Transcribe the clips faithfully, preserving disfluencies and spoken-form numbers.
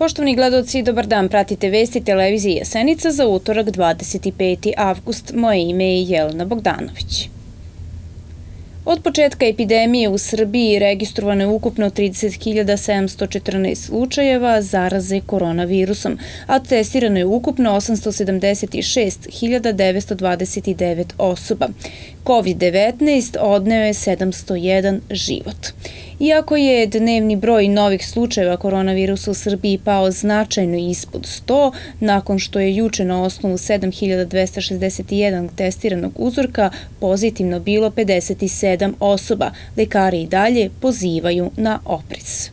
Poštovani gledaoci, dobar dan, pratite vesti televizije Jasenica za utorak dvadeset peti avgust. Moje ime je Jelena Bogdanović. Od početka epidemije u Srbiji registrovano je ukupno trideset hiljada sedamsto četrnaest slučajeva zaraze koronavirusom, a testirano je ukupno osamsto sedamdeset šest hiljada devetsto dvadeset devet osoba. kovid devetnaest odneo je sedamsto jedan život. Iako je dnevni broj novih slučajeva koronavirusa u Srbiji pao značajno ispod sto, nakon što je juče na osnovu sedam hiljada dvesta šezdeset jedan testiranog uzorka pozitivno bilo pedeset sedam osoba, lekari i dalje pozivaju na oprez.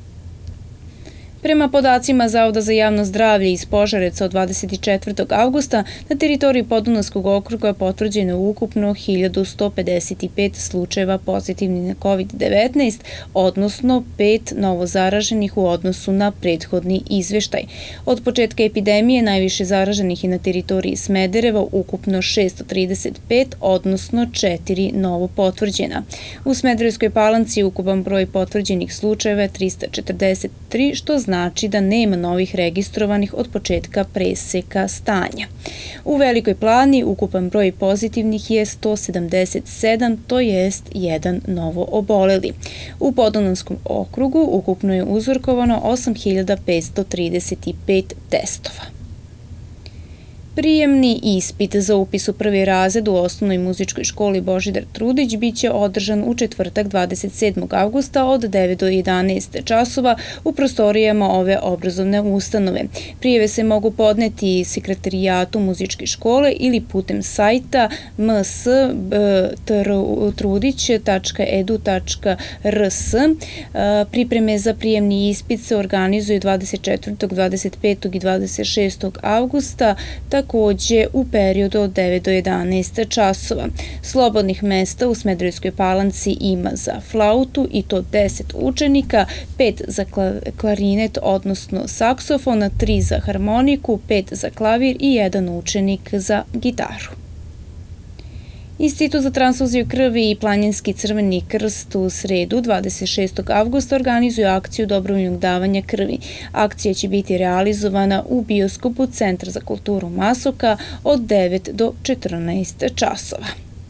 Prema podacima Zavoda za javno zdravlje iz Požarevca od dvadeset četvrtog avgusta, na teritoriji Podunavskog okruga potvrđeno je ukupno hiljadu sto pedeset pet slučajeva pozitivnih na kovid devetnaest, odnosno pet novozaraženih u odnosu na prethodni izveštaj. Od početka epidemije najviše zaraženih je na teritoriji Smedereva, ukupno šesto trideset pet, odnosno četiri novo potvrđena. U Smederevskoj Palanci ukupan broj potvrđenih slučajeva je trista četrdeset tri, što znači znači da nema novih registrovanih od početka preseka stanja. U Velikoj Plani ukupan broj pozitivnih je sto sedamdeset sedam, to jest jedan novo oboleli. U Podunavskom okrugu ukupno je uzorkovano osam hiljada petsto trideset pet testova. Prijemni ispit za upis u prvi razred u osnovnoj muzičkoj školi Božidar Trudić biće održan u četvrtak dvadeset sedmog avgusta od devet do jedanaest časova u prostorijama ove obrazovne ustanove. Prijave se mogu podneti sekretarijatu muzičke škole ili putem sajta m s trudić tačka e d u tačka r s. Pripreme za prijemni ispit se organizuju dvadeset četvrtog, dvadeset petog i dvadeset šestog avgusta, takođe u periodu od devet do jedanaest časova. Slobodnih mesta u Smederevskoj Palanci ima za flautu i to deset učenika, pet za klarinet, odnosno saksofon, tri za harmoniku, pet za klavir i jedan učenik za gitaru. Institut za transfuziju krvi i Planinski crveni krst u sredu dvadeset šestog avgusta organizuju akciju dobrovoljnog davanja krvi. Akcija će biti realizovana u bioskopu Centra za kulturu Masoka od devet do četrnaest časova.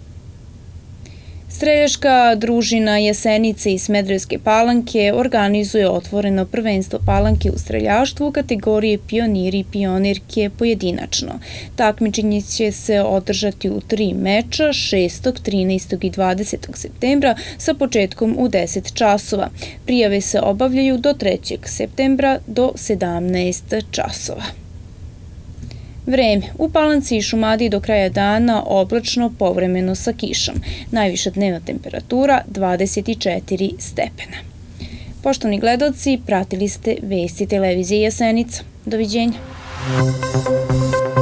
Streljačka družina Jasenice i Smederevske Palanke organizuje otvoreno prvenstvo Palanke u streljaštvu u kategoriji pioniri i pionirke pojedinačno. Takmičenje će se održati u tri meča šestog, trinaestog i dvadesetog septembra sa početkom u deset časova. Prijave se obavljaju do trećeg septembra do sedamnaest časova. Vreme. U Palanci i Šumadiji do kraja dana oblačno, povremeno sa kišom. Najviša dnevna temperatura dvadeset četiri stepena. Poštovani gledaoci, pratili ste vesti televizije Jasenica. Doviđenja.